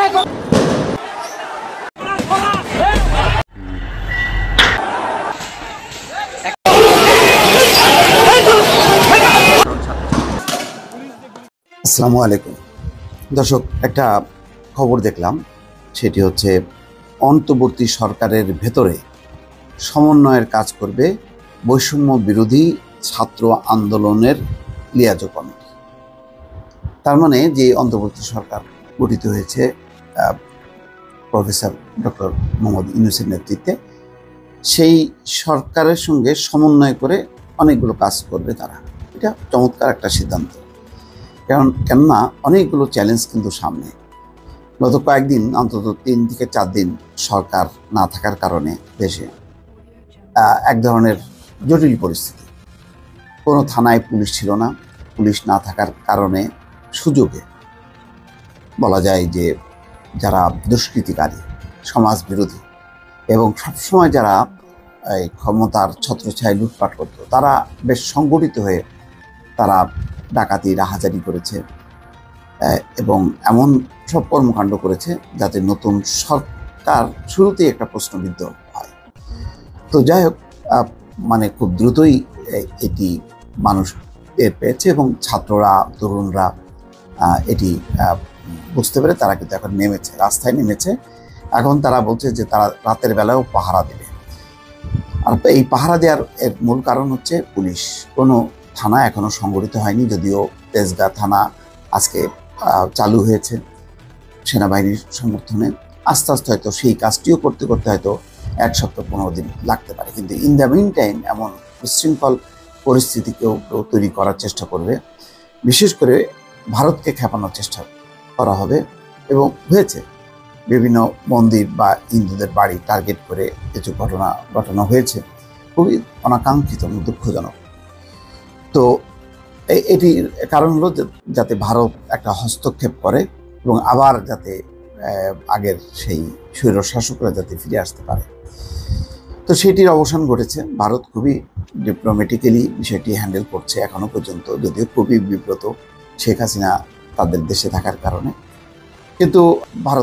আসসালামু আলাইকুম দর্শক, একটা খবর দেখলাম, সেটি হচ্ছে অন্তর্বর্তী সরকারের ভেতরে সমন্বয়ের কাজ করবে বৈষম্য বিরোধী ছাত্র আন্দোলনের লিয়াজো কমিটি। তার মানে যে অন্তর্বর্তী সরকার গঠিত হয়েছে প্রফেসর ডক্টর মোহাম্মদ ইউনূসের নেতৃত্বে, সেই সরকারের সঙ্গে সমন্বয় করে অনেকগুলো কাজ করবে তারা। এটা চমৎকার একটা সিদ্ধান্ত, কেননা অনেকগুলো চ্যালেঞ্জ কিন্তু সামনে। গত কয়েকদিন, অন্তত 3 থেকে 4 দিন সরকার না থাকার কারণে দেশে এক ধরনের জটিল পরিস্থিতি। কোনো থানায় পুলিশ ছিল না। পুলিশ না থাকার কারণে সুযোগে বলা যায় যে যারা দুষ্কৃতিকারী, সমাজ বিরোধী এবং সবসময় যারা এই ক্ষমতার ছত্রছায়ায় লুটপাট করত, তারা বেশ সংগঠিত হয়ে তারা ডাকাতি, রাহাজানি করেছে এবং এমন সব কর্মকাণ্ড করেছে যাতে নতুন সরকার শুরুতেই একটা প্রশ্নবিদ্ধ হয়। তো যাই হোক, মানে খুব দ্রুতই এটি মানুষ টের পেয়েছে এবং ছাত্ররা, তরুণরা এটি বুঝতে পেরে তারা কিন্তু এখন নেমেছে, রাস্তায় নেমেছে। এখন তারা বলছে যে তারা রাতের বেলায়ও পাহারা দেবে। আর এই পাহারা দেওয়ার এর মূল কারণ হচ্ছে পুলিশ। কোনো থানা এখনো সংগঠিত হয়নি, যদিও তেজগাঁ থানা আজকে চালু হয়েছে সেনাবাহিনীর সমর্থনে। আস্তে আস্তে হয়তো সেই কাজটিও করতে করতে হয়তো 1 সপ্তাহ 15 দিন লাগতে পারে। কিন্তু ইন দ্য মিন টাইম এমন বিশৃঙ্খল পরিস্থিতিকেও তৈরি করার চেষ্টা করবে। বিশেষ করে ভারতকে খেপানোর চেষ্টা করা হবে এবং হয়েছে। বিভিন্ন মন্দির বা হিন্দুদের বাড়ি টার্গেট করে কিছু ঘটনা হয়েছে, খুবই অনাকাঙ্ক্ষিত এবং দুঃখজনক। তো এটির কারণ হলো যাতে ভারত একটা হস্তক্ষেপ করে এবং আবার যাতে আগের সেই স্বৈরশাসকরা যাতে ফিরে আসতে পারে। তো সেটির অবসান ঘটেছে। ভারত খুবই ডিপ্লোম্যাটিক্যালি বিষয়টি হ্যান্ডেল করছে এখনো পর্যন্ত, যদিও খুবই বিব্রত শেখ হাসিনা তাদের দেশে থাকার কারণে। কিন্তু ভারত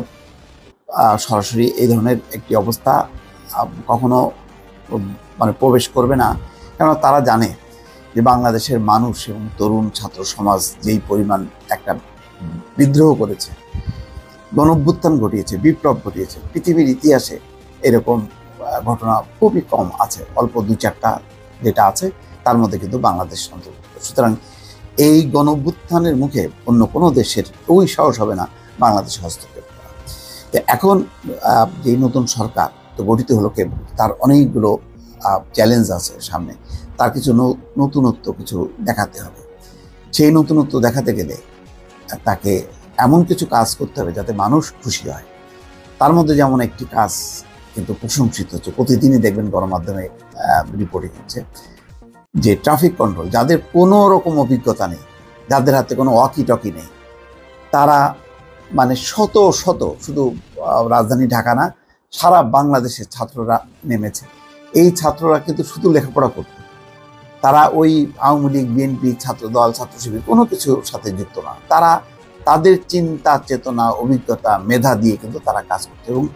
সরাসরি এই ধরনের একটি অবস্থা কখনো মানে প্রবেশ করবে না, কেননা তারা জানে যে বাংলাদেশের মানুষ এবং তরুণ ছাত্র সমাজ যেই পরিমাণ একটা বিদ্রোহ করেছে, গণঅভ্যুত্থান ঘটিয়েছে, বিপ্লব ঘটিয়েছে, পৃথিবীর ইতিহাসে এরকম ঘটনা খুবই কম আছে। অল্প 2-4টা যেটা আছে তার মধ্যে কিন্তু বাংলাদেশ অন্তর্ভুক্ত। সুতরাং এই গণঅভ্যুত্থানের মুখে অন্য কোনো দেশের ওই সাহস হবে না বাংলাদেশে হস্তক্ষেপ করা। এখন যে নতুন সরকার তো গঠিত হলো, তার অনেকগুলো চ্যালেঞ্জ আছে সামনে। তার কিছু নতুনত্ব কিছু দেখাতে হবে। সেই নতুনত্ব দেখাতে গেলে তাকে এমন কিছু কাজ করতে হবে যাতে মানুষ খুশি হয়। তার মধ্যে যেমন একটি কাজ কিন্তু প্রশংসিত হচ্ছে, প্রতিদিনই দেখবেন গণমাধ্যমে রিপোর্টিং হচ্ছে, যে ট্রাফিক কন্ট্রোল, যাদের কোনো রকম অভিজ্ঞতা নেই, যাদের হাতে কোনো ওয়াকি টকি নেই, তারা মানে শত শত, শুধু রাজধানী ঢাকা না, সারা বাংলাদেশের ছাত্ররা নেমেছে। এই ছাত্ররা কিন্তু শুধু লেখাপড়া করত, তারা ওই আওয়ামী লীগ, বিএনপি, ছাত্রদল, ছাত্র শিবির কোনো কিছুর সাথে যুক্ত না। তারা তাদের চিন্তা, চেতনা, অভিজ্ঞতা, মেধা দিয়ে কিন্তু তারা কাজ করছে এবং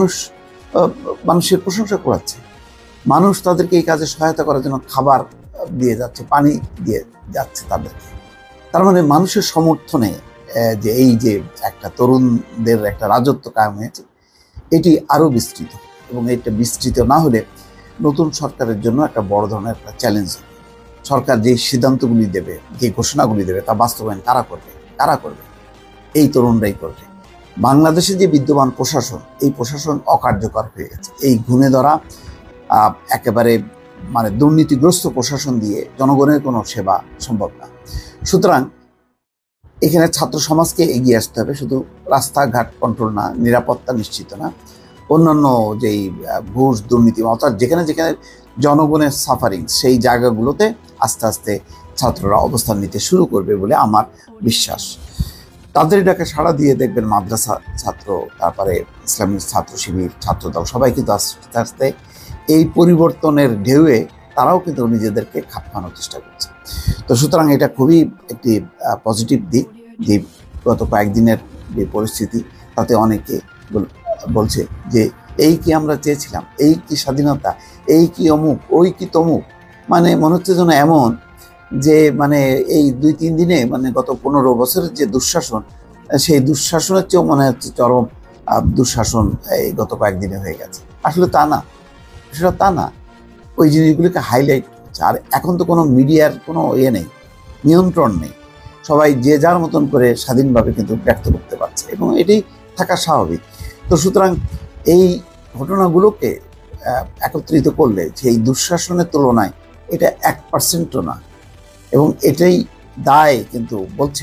মানুষের প্রশংসা করাচ্ছে। মানুষ তাদেরকে এই কাজে সহায়তা করার জন্য খাবার দিয়ে যাচ্ছে, পানি দিয়ে যাচ্ছে তাদেরকে। তার মানে মানুষের সমর্থনে যে এই যে একটা তরুণদের একটা রাজত্ব কায়েম হয়েছে, এটি আরও বিস্তৃত এবং এটা বিস্তৃত না হলে নতুন সরকারের জন্য একটা বড় ধরনের একটা চ্যালেঞ্জ। সরকার যে সিদ্ধান্তগুলি দেবে, যে ঘোষণাগুলি দেবে, তা বাস্তবায়ন কারা করবে? এই তরুণরাই করবে। বাংলাদেশে যে বিদ্যমান প্রশাসন, এই প্রশাসন অকার্যকর হয়ে গেছে। এই ঘুণে ধরা একেবারে মানে দুর্নীতিগ্রস্ত প্রশাসন দিয়ে জনগণের কোনো সেবা সম্ভব না। সুতরাং এখানে ছাত্র সমাজকে এগিয়ে আসতে হবে। শুধু রাস্তাঘাট কন্ট্রোল না, নিরাপত্তা নিশ্চিত না, অন্যান্য যেই ঘুষ, দুর্নীতি, অর্থাৎ যেখানে যেখানে জনগণের সাফারিং, সেই জায়গাগুলোতে আস্তে আস্তে ছাত্ররা অবস্থান নিতে শুরু করবে বলে আমার বিশ্বাস। তাদের ডাকে সাড়া দিয়ে দেখবেন মাদ্রাসা ছাত্র, তারপরে ইসলামী ছাত্র শিবির, ছাত্রদল, সবাই কিন্তু আস্তে আস্তে এই পরিবর্তনের ঢেউয়ে তারাও কিন্তু নিজেদেরকে খাপ খাওয়ানোর চেষ্টা করছে। তো সুতরাং এটা খুবই একটি পজিটিভ দিক যে গত কয়েকদিনের যে পরিস্থিতি, তাতে অনেকে বলছে যে এই কি আমরা চেয়েছিলাম, এই কি স্বাধীনতা, এই কি অমুক, ওই কি তমুক। মানে মনে হচ্ছে যেন এমন যে মানে এই 2-3 দিনে মানে গত 15 বছরের যে দুঃশাসন, সেই দুঃশাসনের চেয়েও মনে হচ্ছে চরম দুঃশাসন এই গত কয়েকদিনে হয়ে গেছে। আসলে তা না, সেটা তা না। ওই জিনিসগুলিকে হাইলাইট করছে। আর এখন তো কোনো মিডিয়ার কোনো নেই, নিয়ন্ত্রণ নেই। সবাই যে যার মতন করে স্বাধীনভাবে কিন্তু ব্যক্ত করতে পারছে এবং এটাই থাকা স্বাভাবিক। তো সুতরাং এই ঘটনাগুলোকে একত্রিত করলে সেই দুঃশাসনের তুলনায় এটা 1%ও না। এবং এটাই দায় কিন্তু বলছে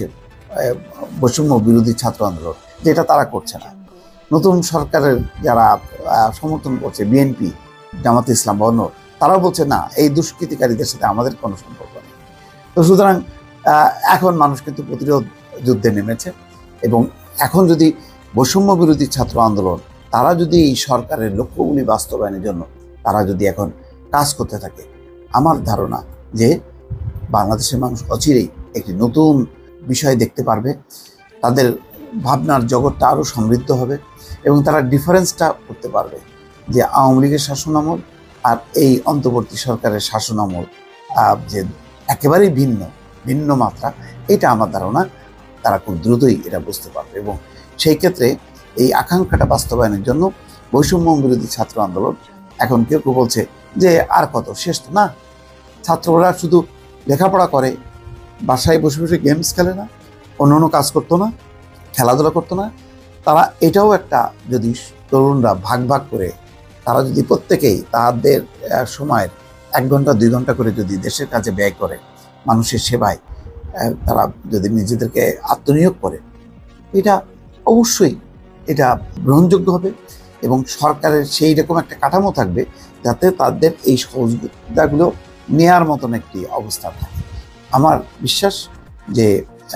বৈষম্য বিরোধী ছাত্র আন্দোলন, যেটা তারা করছে না। নতুন সরকারের যারা সমর্থন করছে, বিএনপি, জামাতে ইসলাম বা অন্য, তারাও বলছে না, এই দুষ্কৃতিকারীদের সাথে আমাদের কোনো সম্পর্ক নেই। তো সুতরাং এখন মানুষ কিন্তু প্রতিরোধ যুদ্ধে নেমেছে। এবং এখন যদি বৈষম্য বিরোধী ছাত্র আন্দোলন তারা যদি এই সরকারের লক্ষ্যগুলি বাস্তবায়নের জন্য তারা যদি এখন কাজ করতে থাকে, আমার ধারণা যে বাংলাদেশের মানুষ অচিরেই একটি নতুন বিষয় দেখতে পারবে। তাদের ভাবনার জগৎটা আরও সমৃদ্ধ হবে এবং তারা ডিফারেন্সটা করতে পারবে যে আওয়ামী লীগের শাসনামল আর এই অন্তর্বর্তী সরকারের শাসনামল যে একেবারেই ভিন্ন ভিন্ন মাত্রা। এটা আমার ধারণা তারা খুব দ্রুতই এটা বুঝতে পারবে। এবং সেই ক্ষেত্রে এই আকাঙ্ক্ষাটা বাস্তবায়নের জন্য বৈষম্য বিরোধী ছাত্র আন্দোলন এখন কেউ কেউ বলছে যে আর কত, শেষ তো না। ছাত্ররা শুধু লেখাপড়া করে, বাসায় বসে বসে গেমস খেলে না, অন্য কাজ করতো না, খেলাধুলা করতো না। তারা এটাও একটা, যদি তরুণরা ভাগ ভাগ করে তারা যদি প্রত্যেকেই তাদের সময়ের 1 ঘন্টা 2 ঘন্টা করে যদি দেশের কাজে ব্যয় করে, মানুষের সেবায় তারা যদি নিজেদেরকে আত্মনিয়োগ করে, এটা অবশ্যই এটা গ্রহণযোগ্য হবে এবং সরকারের সেই রকম একটা কাঠামো থাকবে যাতে তাদের এই সহযোগিতাগুলো নেয়ার মতন একটি অবস্থা থাকে। আমার বিশ্বাস যে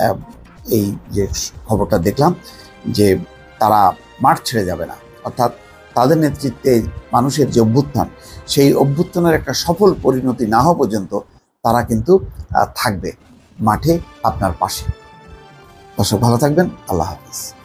এই যে খবরটা দেখলাম যে তারা মাঠ ছেড়ে যাবে না, অর্থাৎ তাদের নেতৃত্বে মানুষের যে অভ্যুত্থান, সেই অভ্যুত্থানের একটা সফল পরিণতি না হওয়া পর্যন্ত তারা কিন্তু থাকবে মাঠে আপনার পাশে। দর্শক ভালো থাকবেন, আল্লাহ হাফেজ।